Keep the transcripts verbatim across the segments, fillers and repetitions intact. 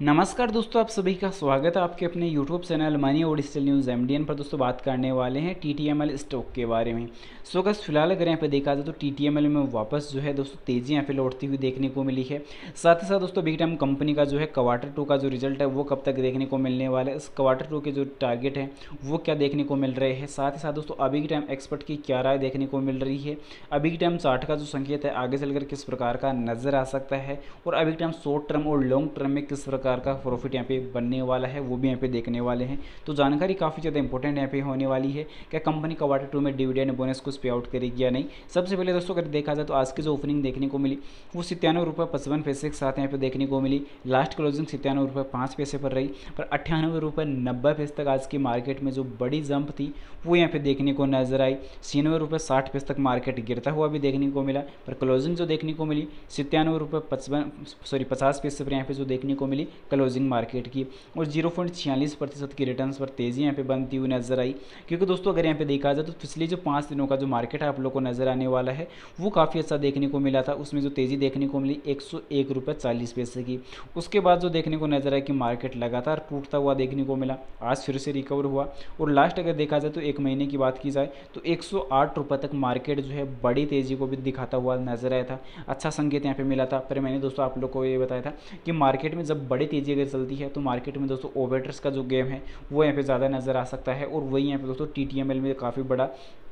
नमस्कार दोस्तों, आप सभी का स्वागत है आपके अपने यूट्यूब चैनल मनी और डिजिटल न्यूज़ एमडीएन पर। दोस्तों बात करने वाले हैं टीटीएमएल स्टॉक के बारे में। सो गस फिलहाल अगर यहाँ पे देखा जाए तो टीटीएमएल में वापस जो है दोस्तों तेज़ी यहाँ पे लौटती हुई देखने को मिली है। साथ ही साथ दोस्तों बिग टाइम कंपनी का जो है क्वार्टर टू का जो रिजल्ट है वो कब तक देखने को मिलने वाला है, इस क्वार्टर टू के जो टारगेट है वो क्या देखने को मिल रहे हैं। साथ ही साथ दोस्तों अभी के टाइम एक्सपर्ट की क्या राय देखने को मिल रही है, अभी के टाइम चार्ट का जो संकेत है आगे चलकर किस प्रकार का नजर आ सकता है, और अभी के टाइम शॉर्ट टर्म और लॉन्ग टर्म में किस प्रकार का प्रॉफिट यहाँ पे बनने वाला है वो भी यहाँ पे देखने वाले हैं। तो जानकारी काफ़ी ज़्यादा इंपॉर्टेंट यहाँ पे होने वाली है। क्या कंपनी क्वार्टर टू में डिविडेंड बोनस कुछ पे आउट करेगी या नहीं। सबसे पहले दोस्तों अगर देखा जाए तो आज की जो ओपनिंग देखने को मिली वो सत्तानवे रुपये पचपन पैसे के साथ यहाँ पे देखने को मिली। लास्ट क्लोजिंग सत्तानवे रुपये पाँच पैसे पर रही, पर अट्ठानवे रुपये नब्बे पैसे तक आज की मार्केट में जो बड़ी जंप थी वो यहाँ पे देखने को नजर आई। छियानवे रुपये साठ पैसे तक मार्केट गिरता हुआ भी देखने को मिला, पर क्लोजिंग जो देखने को मिली सत्तानवे रुपये पचपन सॉरी पचास पैसे पर यहाँ पे जो देखने को मिली क्लोजिंग मार्केट की, और जीरो पॉइंट छियालीस प्रतिशत की रिटर्न्स पर तेज़ी यहाँ पे बनती हुई नजर आई। क्योंकि दोस्तों अगर यहाँ पे देखा जाए तो पिछले जो पाँच दिनों का जो मार्केट है आप लोग को नजर आने वाला है वो काफ़ी अच्छा देखने को मिला था। उसमें जो तेज़ी देखने को मिली एक सौ एक रुपये चालीस पैसे की। उसके बाद जो देखने को नजर आया कि मार्केट लगातार टूटता हुआ देखने को मिला, आज फिर से रिकवर हुआ, और लास्ट अगर देखा जाए तो एक महीने की बात की जाए तो एक सौ आठ रुपये तक मार्केट जो है बड़ी तेज़ी को भी दिखाता हुआ नजर आया था। अच्छा संकेत यहाँ पे मिला था। पर मैंने दोस्तों आप लोग को ये बताया था कि मार्केट में जब बड़ी तेज़ी अगर चलती है तो मार्केट में दोस्तों ओवरट्रेस का जो गेम है वो यहाँ पे ज़्यादा नज़र आ सकता है, और वही यहाँ पे दोस्तों टीटीएमएल में काफ़ी बड़ा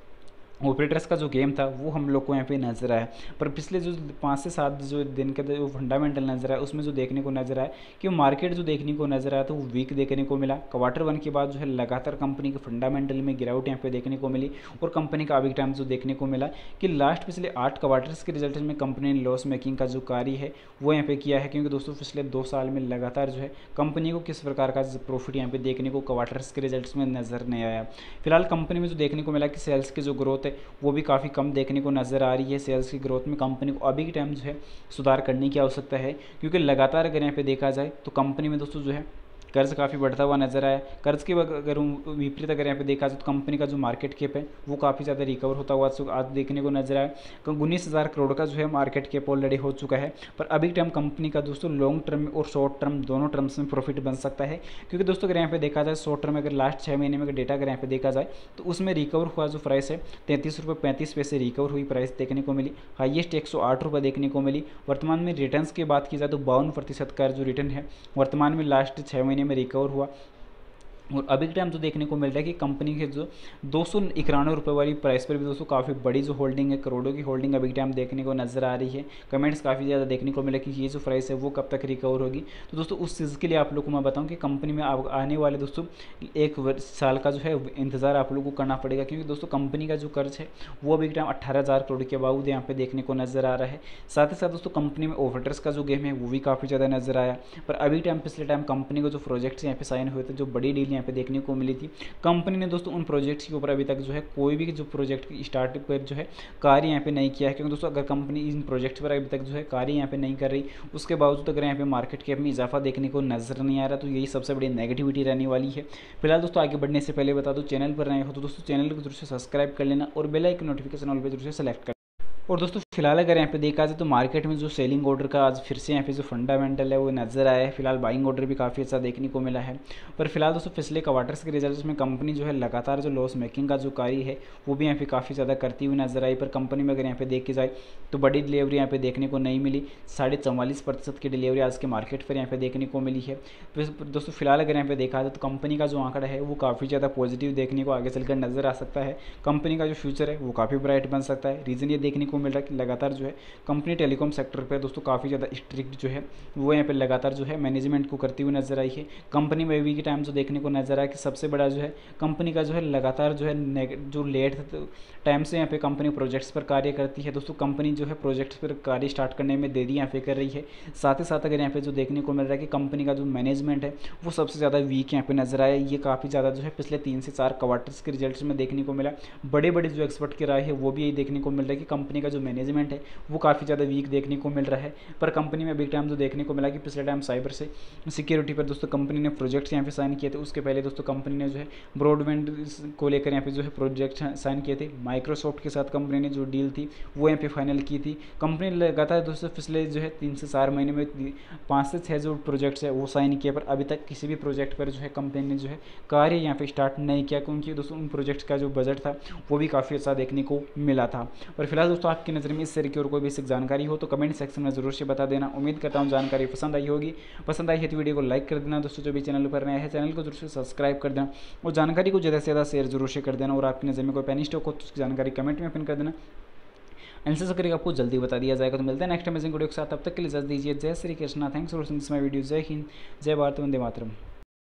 ऑपरेटर्स का जो गेम था वो हम लोग को यहाँ पे नजर आया। पर पिछले जो पाँच से सात जो दिन का जो फंडामेंटल नजर आया उसमें जो देखने को नजर आया कि मार्केट जो देखने को नजर आया तो वो वीक देखने को मिला। क्वार्टर वन के बाद जो है लगातार कंपनी के फंडामेंटल में गिरावट यहाँ पे देखने को मिली, और कंपनी का अभी टाइम जो देखने को मिला कि लास्ट पिछले आठ क्वार्टर्स के रिजल्ट में कंपनी ने लॉस मेकिंग का जो कार्य है वो यहाँ पे किया है। क्योंकि दोस्तों पिछले दो साल में लगातार जो है कंपनी को किस प्रकार का प्रॉफिट यहाँ पे देखने को क्वार्टर्स के रिजल्ट में नजर नहीं आया। फिलहाल कंपनी में जो देखने को मिला कि सेल्स की जो ग्रोथ है वो भी काफ़ी कम देखने को नज़र आ रही है। सेल्स की ग्रोथ में कंपनी को अभी के टाइम जो है सुधार करने की आवश्यकता है, क्योंकि लगातार अगर यहाँ पे देखा जाए तो कंपनी में दोस्तों जो है कर्ज काफ़ी बढ़ता हुआ नजर आया। कर्ज के अगर विपरीत अगर यहाँ पे देखा जाए तो कंपनी का जो मार्केट कैप है वो काफ़ी ज़्यादा रिकवर होता हुआ आज देखने को नजर आया। उन्नीस हज़ार करोड़ का जो है मार्केट कैप ऑलरेडी हो चुका है। पर अभी टाइम कंपनी का दोस्तों लॉन्ग टर्म और शॉर्ट टर्म दोनों टर्म्स में प्रॉफिट बन सकता है। क्योंकि दोस्तों अगर यहाँ पे देखा जाए शॉर्ट टर्म में अगर लास्ट छः महीने में अगर डेटा अगर यहाँ पे देखा जाए तो उसमें रिकवर हुआ जो प्राइस है तैंतीस रुपये पैंतीस पैसे रिकवर हुई प्राइस देखने को मिली। हाईएस्ट एक सौ आठ रुपये देखने को मिली। वर्तमान में रिटर्न्स की बात की जाए तो बावन प्रतिशत का जो रिटर्न है वर्तमान में लास्ट छः महीने में रिकवर हुआ। और अभी के टाइम जो देखने को मिल रहा है कि कंपनी के जो दो सौ इक्यानवे रुपये वाली प्राइस पर भी दोस्तों काफ़ी बड़ी जो होल्डिंग है, करोड़ों की होल्डिंग अभी के टाइम देखने को नजर आ रही है। कमेंट्स काफ़ी ज़्यादा देखने को मिला कि ये जो प्राइस है वो कब तक रिकवर होगी। तो दोस्तों उस चीज़ के लिए आप लोग को मैं बताऊँ कि कंपनी में आने वाले दोस्तों एक साल का जो है इंतज़ार आप लोग को करना पड़ेगा। क्योंकि दोस्तों कंपनी का जो कर्ज है वो अभी के टाइम अट्ठारह हज़ार करोड़ के बावजूद यहाँ पे देखने को नजर आ रहा है। साथ ही साथ दोस्तों कंपनी में ओवरट्रेस का जो गेम है वो भी काफ़ी ज़्यादा नजर आया। पर अभी टाइम पिछले टाइम कंपनी को जो प्रोजेक्ट्स यहाँ पे साइन हुए थे, जो बड़ी डील यहाँ पे देखने को मिली थी, कंपनी ने दोस्तों उन प्रोजेक्ट्स के ऊपर अभी तक जो है कोई भी जो प्रोजेक्ट की स्टार्ट पर जो है कार्य यहाँ पे नहीं किया है। क्योंकि दोस्तों अगर कंपनी इन प्रोजेक्ट्स पर अभी तक जो है कार्य यहाँ पे नहीं कर रही उसके बावजूद अगर यहाँ पे मार्केट कैप में इजाफा देखने को नजर नहीं आ रहा तो यही सबसे बड़ी नेगेटिविटी रहने वाली है। फिलहाल दोस्तों आगे बढ़ने से पहले बता दो, चैनल पर नए हो तो दोस्तों चैनल को जरूर से सब्सक्राइब कर लेना और बेल आइकन नोटिफिकेशन ऑल पे जरूर से सेलेक्ट कर। और दोस्तों फिलहाल अगर यहाँ पे देखा जाए तो मार्केट में जो सेलिंग ऑर्डर का आज फिर से यहाँ पे जो फंडामेंटल है वो नजर आया है। फिलहाल बाइंग ऑर्डर भी काफ़ी अच्छा देखने को मिला है। पर फिलहाल दोस्तों पिछले क्वार्टर्स के रिजल्ट्स में कंपनी जो है लगातार जो लॉस मेकिंग का जो कार्य है वो भी यहाँ पे काफ़ी ज़्यादा करती हुई नजर आई। पर कंपनी में अगर यहाँ पे देखी जाए तो बड़ी डिलीवरी यहाँ पे देखने को नहीं मिली। साढ़े चौवालीस प्रतिशत की डिलीवरी आज के मार्केट पर यहाँ पे देखने को मिली है। दोस्तों फिलहाल अगर यहाँ पे देखा जाए तो कंपनी का जो आंकड़ा है वो काफ़ी ज़्यादा पॉजिटिव देखने को आगे चलकर नजर आ सकता है। कंपनी का जो फ्यूचर है वो काफ़ी ब्राइट बन सकता है। रीज़न ये देखने को मिल रहा है कि लगातार जो है कंपनी टेलीकॉम सेक्टर पे दोस्तों काफ़ी ज़्यादा स्ट्रिक्ट जो है वो यहाँ पे लगातार जो है मैनेजमेंट को करती हुई नजर आई है। कंपनी में अभी के टाइम जो देखने को नजर आया कि सबसे बड़ा जो है कंपनी का जो है लगातार जो है जो लेट टाइम से यहाँ पे कंपनी प्रोजेक्ट्स पर कार्य करती है। दोस्तों कंपनी जो है प्रोजेक्ट्स पर कार्य स्टार्ट करने में देरी यहाँ पे कर रही है। साथ ही साथ अगर यहाँ पे जो देखने को मिल रहा है कि कंपनी का जो मैनेजमेंट है वो सबसे ज़्यादा वीक यहाँ पे नजर आया। ये काफ़ी ज़्यादा जो है पिछले तीन से चार क्वार्टर्स के रिजल्ट्स में देखने को मिला। बड़े बड़े जो एक्सपर्ट की राय है वो भी यही देखने को मिल रहा है कि कंपनी कंपनी का जो मैनेजमेंट है वो काफ़ी ज़्यादा वीक देखने को मिल रहा है। पर कंपनी में अभी टाइम जो देखने को मिला कि पिछले टाइम साइबर से सिक्योरिटी पर दोस्तों कंपनी ने प्रोजेक्ट्स यहाँ पे साइन किए थे। उसके पहले दोस्तों कंपनी ने जो है ब्रॉडबैंड को लेकर यहाँ पे जो है प्रोजेक्ट साइन किए थे। माइक्रोसॉफ्ट के साथ कंपनी ने जो डील थी वो यहाँ पे फाइनल की थी। कंपनी लगातार दोस्तों पिछले जो है तीन से चार महीने में पाँच से छः जो प्रोजेक्ट्स है वो साइन किए, पर अभी तक किसी भी प्रोजेक्ट पर जो है कंपनी ने जो है कार्य यहाँ पे स्टार्ट नहीं किया, क्योंकि दोस्तों उन प्रोजेक्ट्स का जो बजट था वो भी काफ़ी अच्छा देखने को मिला था। और फिलहाल दोस्तों आपकी नज़र में इस तरह की और कोई बेसिक जानकारी हो तो कमेंट सेक्शन में जरूर से बता देना। उम्मीद करता हूँ जानकारी पसंद आई होगी। पसंद आई है तो वीडियो को लाइक कर देना दोस्तों, जो भी चैनल पर नया है चैनल को जरूर से सब्सक्राइब कर देना और जानकारी को ज़्यादा से ज़्यादा शेयर जरूर से कर देना। और आपकी नज़र में कोई पेनी स्टॉक हो तो उसकी जानकारी कमेंट में पिन कर देना, आंसर करके आपको जल्दी बता दिया जाएगा। तो मिलते हैं नेक्स्ट अमेजिंग वीडियो के साथ, तब तक के लिए इजाजत दीजिए। जय Shri Krishna, thanks for watching this my video. जय हिंद, जय भारत, वंदे मातरम।